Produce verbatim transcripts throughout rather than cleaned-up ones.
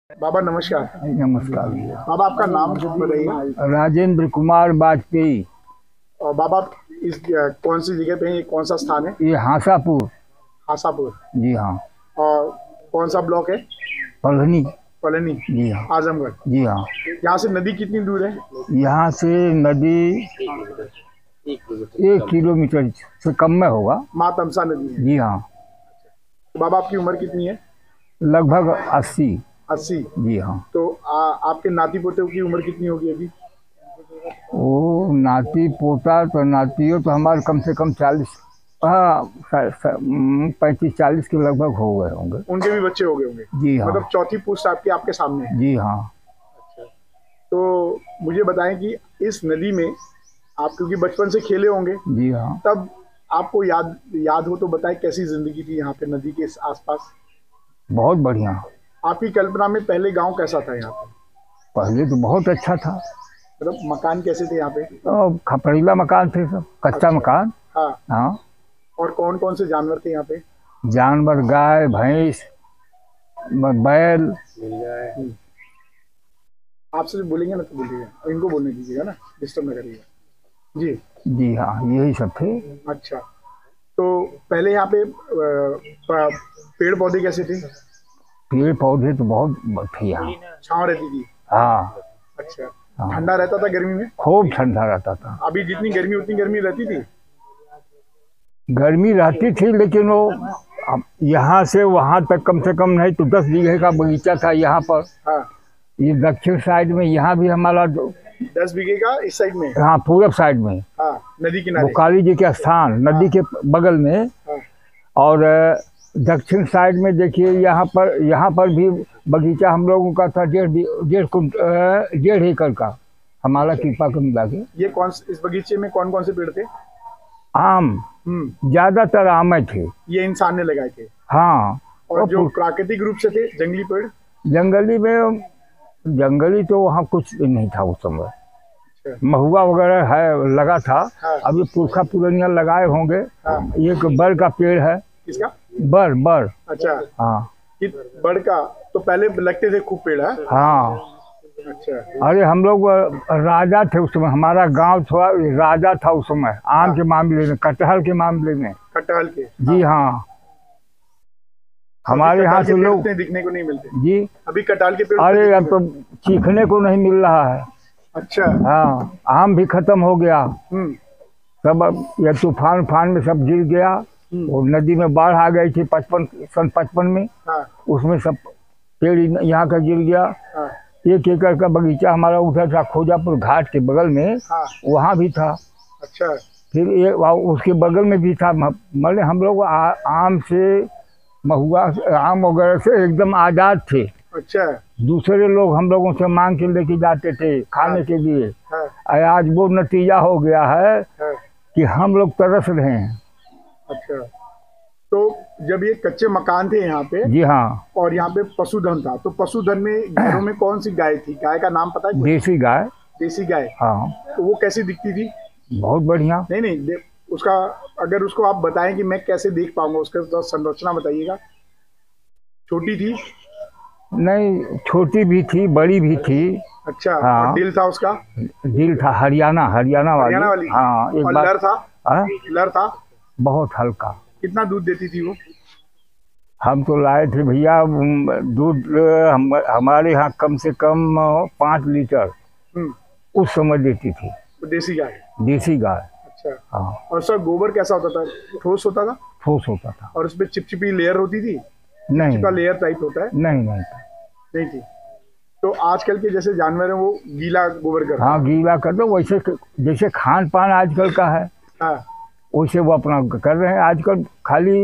बाबा नमस्कार। नमस्कार। बाबा आपका नाम बताइए। राजेंद्र कुमार वाजपेयी। और बाबा इस कौन सी जगह पे है, ये कौन सा स्थान है? ये हासापुर। हासापुर। जी हाँ। और कौन सा ब्लॉक है? पलनी। पलनी। जी हाँ। आजमगढ़। जी हाँ। यहाँ से नदी कितनी दूर है? यहाँ से नदी एक किलोमीटर से कम में होगा। माँ तमसा नदी है। जी हाँ। तो बाबा आपकी उम्र कितनी है? लगभग अस्सी। अस्सी। जी हाँ। तो आ, आपके नाती पोते की उम्र कितनी होगी अभी? वो नाती पोता तो नातियों तो हमारे कम से कम चालीस, हाँ पैंतीस चालीस के लगभग हो गए होंगे। उनके भी बच्चे हो गए होंगे? जी हाँ। मतलब चौथी पुश्त आपकी आपके सामने है? जी हाँ। अच्छा। तो मुझे बताएं कि इस नदी में आप क्योंकि बचपन से खेले होंगे। जी हाँ। तब आपको याद याद हो तो बताएं कैसी जिंदगी थी यहाँ पे नदी के आसपास? बहुत बढ़िया। आपकी कल्पना में पहले गांव कैसा था यहाँ पे? पहले तो बहुत अच्छा था। मतलब मकान कैसे थे यहाँ पे? तो खपड़ीला मकान थे, सब कच्चा। अच्छा। मकान। हाँ हाँ। और कौन कौन से जानवर थे यहाँ पे? जानवर गाय भैंस बैल। आपसे बोलेंगे ना तो बोलिएगा, इनको बोलने दीजिएगा ना, डिस्टर्ब न करिएगा जी। जी हाँ, यही सब थे। अच्छा। तो पहले यहाँ पे पेड़ पौधे कैसे थे? पेड़ पौधे तो बहुत थे यहाँ। छांव रहती थी? हाँ। अच्छा। हाँ। ठंडा रहता था गर्मी में? खूब ठंडा रहता था। अभी जितनी गर्मी उतनी गर्मी रहती थी? गर्मी रहती थी, लेकिन वो यहाँ से वहाँ तक कम से कम नहीं तो दस बीघे का बगीचा था यहाँ पर। हाँ। ये दक्षिण साइड में, यहाँ भी हमारा दस बीघे का इस साइड में? हाँ, पूरब साइड में। हाँ, नदी किनारे। काली जी के स्थान नदी हाँ। के बगल में। हाँ। और दक्षिण साइड में देखिए, यहाँ पर यहाँ पर भी बगीचा हम लोगों का था, डेढ़ डेढ़ डेढ़ एकड़ का हमारा कृपा को मिला के। ये कौन इस बगीचे में कौन कौन से पेड़ थे? आम, ज्यादातर आम थे। ये इंसान ने लगाए थे? हाँ। और जो प्राकृतिक रूप से थे जंगली पेड़? जंगली में जंगली तो वहाँ कुछ नहीं था उस समय। महुआ वगैरह है लगा था। हाँ। अभी पुरखा पुरनिया लगाए होंगे। हाँ। एक बर का पेड़ है। किसका? बर। बर। अच्छा। हाँ। बर का तो पहले लगते थे खूब पेड़ है? हाँ। अच्छा। अरे हम लोग राजा थे उस समय, हमारा गांव थोड़ा राजा था उस समय। आम। हाँ। के मामले में, कटहल के मामले में। कटहल के? जी हाँ। हमारे यहाँ से लोग दिखने को नहीं मिलते जी। अभी कटहल के पेड़? अरे अब तो चीखने को नहीं मिल रहा है। अच्छा। हाँ। आम भी खत्म हो गया सब। अब ये तूफान फान में सब गिर गया। और नदी में बाढ़ आ गई थी पचपन सन पचपन में। हाँ। उसमें सब पेड़ यहाँ का गिर गया। हाँ। एक एकड़ का बगीचा हमारा उधर था, खोजापुर घाट के बगल में। हाँ। वहाँ भी था। अच्छा। फिर ये उसके बगल में भी था। मतलब हम लोग आम से, महुआ आम वगैरह से एकदम आजाद थे। अच्छा। दूसरे लोग हम लोगों से मांग के लेके जाते थे खाने। हाँ। के लिए। हाँ। आज वो नतीजा हो गया है। हाँ। कि हम लोग तरस रहे हैं। अच्छा। तो जब ये कच्चे मकान थे यहाँ पे? जी हाँ। और यहाँ पे पशुधन था, तो पशुधन में घरों में कौन सी गाय थी? गाय का नाम पता है? देसी गाय। देसी गाय? हाँ। तो वो कैसी दिखती थी? बहुत बढ़िया। नहीं नहीं, उसका अगर उसको आप बताएं कि मैं कैसे देख पाऊंगा, उसका तो संरचना बताइएगा। छोटी थी? नहीं, छोटी भी थी, बड़ी भी थी। अच्छा। हाँ। और दिल था उसका? दिल था हरियाणा हरियाणा वाली। हरियाणा वाली? हाँ। एक और बार लर था? हाँ? लर था? बहुत हल्का। कितना दूध देती थी वो? हम तो लाए थे भैया दूध, हम, हमारे यहाँ कम से कम पाँच लीटर उस समय देती थी। देसी गाय? देसी गाय। अच्छा। हाँ। और सर गोबर कैसा होता था? ठोस होता था? ठोस होता था। और उसपे चिपचिपी लेयर होती थी? नहीं। चिपचिपा लेयर टाइप होता है? नहीं नहीं नहीं थी। तो आजकल के जैसे जानवर हैं वो गीला गोबर करते? हाँ, गीला कर दो। वैसे जैसे खान पान आजकल का है। हाँ। वैसे वो अपना कर रहे हैं आजकल। खाली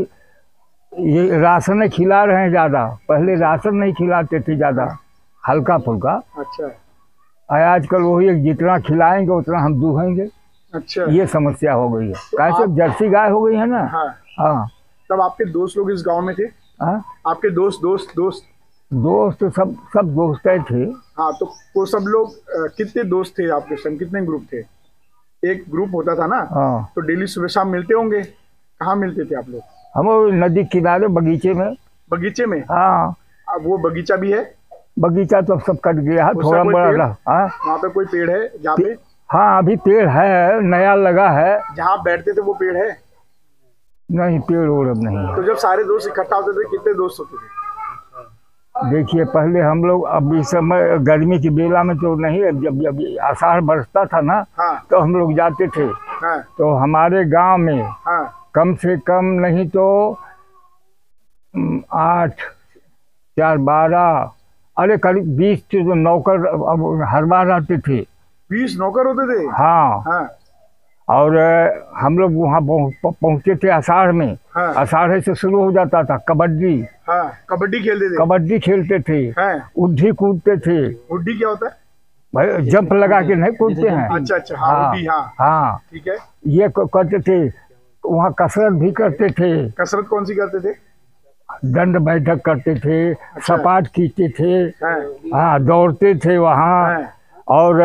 ये राशन खिला रहे हैं ज्यादा, पहले राशन नहीं खिलाते थे ज्यादा, हल्का फुल्का। अच्छा। आजकल वही जितना खिलाएंगे उतना हम दूहेंगे। अच्छा। ये समस्या हो गई है। तो कैसे आप... जर्सी गाय हो गई है ना। हाँ। हाँ। तब आपके दोस्त लोग इस गांव में थे? हाँ। आपके दोस्त दोस्त दोस्त दोस्त सब सब दोस्त थे। हाँ। तो वो सब लोग कितने दोस्त थे आपके संग? कितने ग्रुप थे? एक ग्रुप होता था ना? हाँ। तो डेली सुबह शाम मिलते होंगे? कहाँ मिलते थे आप लोग? हम नदी किनारे बगीचे में। बगीचे में? हाँ। अब वो बगीचा भी है? बगीचा तो सब कट गया है, थोड़ा बड़ा रहा। हाँ वहाँ पे कोई पेड़ है जहाँ पे? हाँ अभी पेड़ है, नया लगा है। जहाँ बैठते थे वो पेड़ है? नहीं, पेड़ और अब नहीं है। तो जब सारे दोस्त इकट्ठा होते थे कितने दोस्त होते थे? देखिए पहले हम लोग, अब इस समय गर्मी की बेला में तो नहीं, जब जब आषाढ़ बरसता था ना, हाँ। तो हम लोग जाते थे। हाँ। तो हमारे गांव में हाँ। कम से कम नहीं तो आठ चार बारह, अरे करीब बीस तो नौकर अब हर बार रहते थे। बीस नौकर होते थे? हाँ, हाँ। और हम लोग वहाँ पहुँचते थे आषाढ़ में। हाँ। आषाढ़ से शुरू हो जाता था कबड्डी। हाँ, कबड्डी खेलते थे? कबड्डी खेलते थे। हाँ। उड्डी कूदते थे। उड्डी क्या होता है भाई? जंप लगा के नहीं कूदते हैं। अच्छा अच्छा, हाँ, उड्डी, हाँ हाँ ठीक है। ये करते थे। वहाँ कसरत भी करते थे। कसरत कौन सी करते थे? दंड बैठक करते थे। अच्छा। सपाट खींचते थे। हाँ, हाँ दौड़ते थे वहाँ। हाँ। और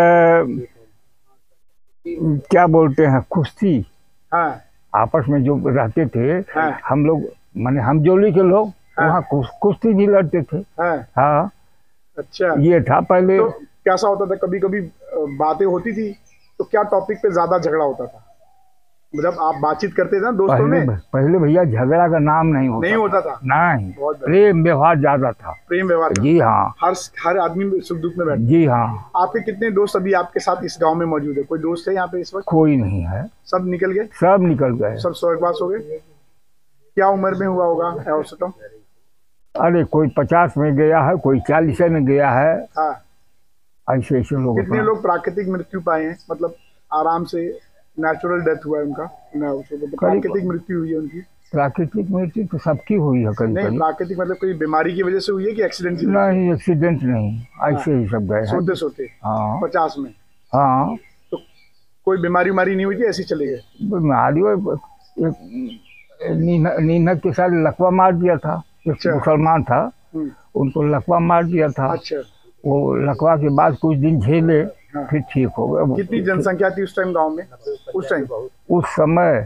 क्या बोलते हैं, कुश्ती। हाँ। आपस में जो रहते थे। हाँ। हम लोग माने हम जोली के लोग। हाँ। वहाँ कुश्ती भी लड़ते थे। हाँ। हाँ। अच्छा, ये था पहले। तो कैसा होता था? कभी कभी बातें होती थी तो क्या टॉपिक पे ज्यादा झगड़ा होता था? मतलब आप बातचीत करते थे ना दोस्तों में? पहले भैया झगड़ा का नाम नहीं होता नहीं होता था? नहीं, प्रेम व्यवहार ज्यादा था। प्रेम व्यवहार? जी हाँ। हर हर आदमी सुख दुख में बैठा? जी हाँ। आपके कितने दोस्त अभी आपके साथ इस गांव में मौजूद है? कोई दोस्त है यहाँ पे इस वक्त? कोई नहीं है, सब निकल गए? सब निकल गए, सब स्वर्गवास हो गए। क्या उम्र में हुआ होगा औसतन? अरे कोई पचास में गया है, कोई चालीस में गया है। हाँ। ऐसे ऐसे लोग। कितने लोग प्राकृतिक मृत्यु पाए हैं? मतलब आराम से नेचुरल डेथ हुआ है उनका? प्राकृतिक मृत्यु हुई है उनकी? प्राकृतिक मृत्यु तो सबकी हुई है करीब। नहीं, प्राकृतिक मतलब कोई बीमारी की वजह से हुई है कि एक्सीडेंट की? नहीं, एक्सीडेंट नहीं, ऐसे ही सब गए सोते सोते। हाँ। पचास में? हाँ। तो कोई बीमारी उमारी नहीं हुई थी, ऐसे चले गए? बीमारी नीनक के साथ लकवा मार दिया था। मुसलमान था, उनको लकवा मार दिया था। अच्छा। वो लकवा के बाद कुछ दिन झेले। हाँ। फिर ठीक हो गया। कितनी जनसंख्या थी उस टाइम गांव में? उस टाइम उस समय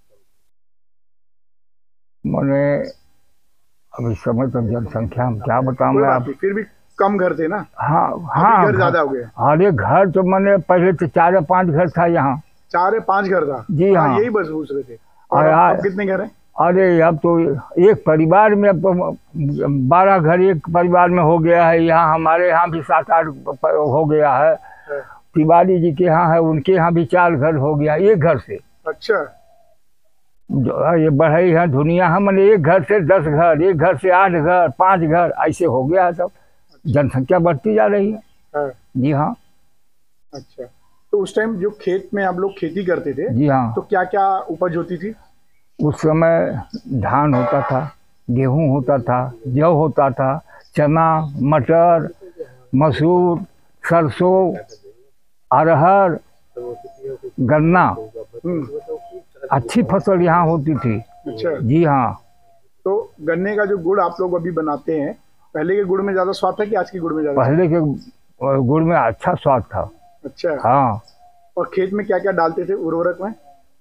मैंने अभी समय तो जनसंख्या हम क्या बताऊं मैं आप। फिर भी कम घर थे ना? हाँ हाँ, घर ज्यादा हो गए? अरे घर तो मैंने पहले तो चार या पांच घर था यहाँ। चार या पांच घर था? जी हाँ, यही बस पूछ रहे थे। और अब कितने घर हैं? अरे अब तो एक परिवार में बारह घर एक परिवार में हो गया है। यहाँ हमारे यहाँ भी सात आठ हो गया है। तिवारी जी के यहाँ है, उनके यहाँ भी चार घर हो गया एक घर से। अच्छा। जो ये बढ़ई है दुनिया है, मैंने एक घर से दस घर, एक घर से आठ घर, पांच घर, ऐसे हो गया है सब। जनसंख्या बढ़ती जा रही है। हाँ। जी हाँ। अच्छा, तो उस टाइम जो खेत में आप लोग खेती करते थे? जी हाँ। तो क्या क्या उपज होती थी उस समय? धान होता था, गेहूं होता था, जौ होता था, चना, मटर, मसूर, सरसों, अरहर, गन्ना। अच्छी फसल यहाँ होती थी। अच्छा। जी हाँ। तो गन्ने का जो गुड़ आप लोग अभी बनाते हैं, पहले के गुड़ में ज्यादा स्वाद था कि आज के गुड़ में ज्यादा? पहले के गुड़ में अच्छा स्वाद था। अच्छा। हाँ। और खेत में क्या क्या डालते थे उर्वरक में?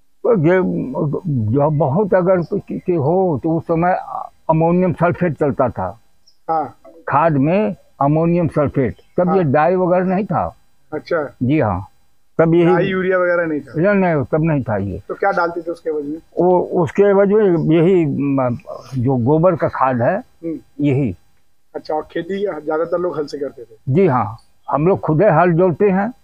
जो बहुत अगर के हो तो उस समय अमोनियम सल्फेट चलता था। हाँ। खाद में अमोनियम सल्फेट। तब हाँ। ये डाई वगैरह नहीं था। अच्छा। जी हाँ, तब यही यूरिया वगैरह नहीं था? नहीं नहीं, तब नहीं था ये। तो क्या डालते थे उसके वजह में? वो उसके वजह में यही जो गोबर का खाद है यही। अच्छा। और खेती ज्यादातर लोग हल से करते थे? जी हाँ, हम लोग खुद हल जोतते हैं।